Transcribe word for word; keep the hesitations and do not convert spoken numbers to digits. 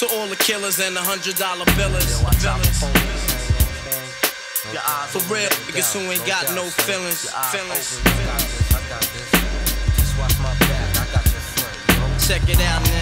To all the killers and the hundred dollar billers. For real niggas who ain't got no feelings. Feelings. Check it out now.